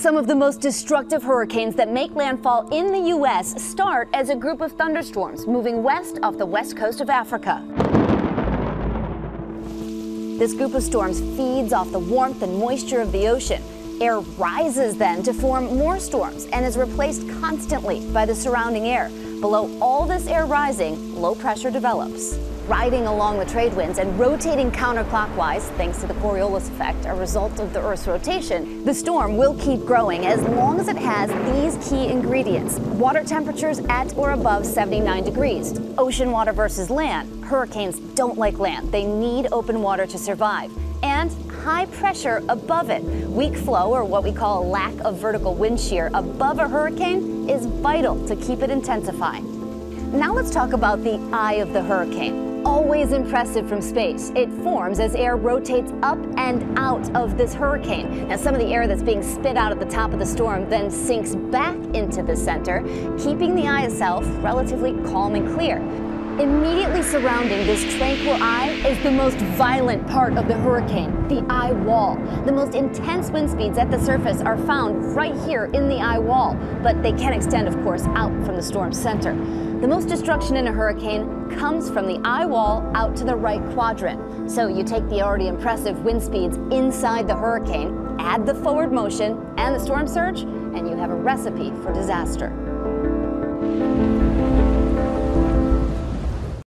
Some of the most destructive hurricanes that make landfall in the U.S. start as a group of thunderstorms moving west off the west coast of Africa. This group of storms feeds off the warmth and moisture of the ocean. Air rises then to form more storms and is replaced constantly by the surrounding air. Below all this air rising, low pressure develops. Riding along the trade winds and rotating counterclockwise, thanks to the Coriolis effect, a result of the Earth's rotation, the storm will keep growing as long as it has these key ingredients: water temperatures at or above 79 degrees. Ocean water versus land. Hurricanes don't like land. They need open water to survive. And high pressure above it. Weak flow, or what we call a lack of vertical wind shear above a hurricane, is vital to keep it intensifying. Now let's talk about the eye of the hurricane. Always impressive from space. It forms as air rotates up and out of this hurricane. Now, some of the air that's being spit out at the top of the storm then sinks back into the center, keeping the eye itself relatively calm and clear. Immediately surrounding this tranquil eye is the most violent part of the hurricane, the eye wall. The most intense wind speeds at the surface are found right here in the eye wall, but they can extend, of course, out from the storm's center. The most destruction in a hurricane comes from the eye wall out to the right quadrant. So you take the already impressive wind speeds inside the hurricane, add the forward motion and the storm surge, and you have a recipe for disaster.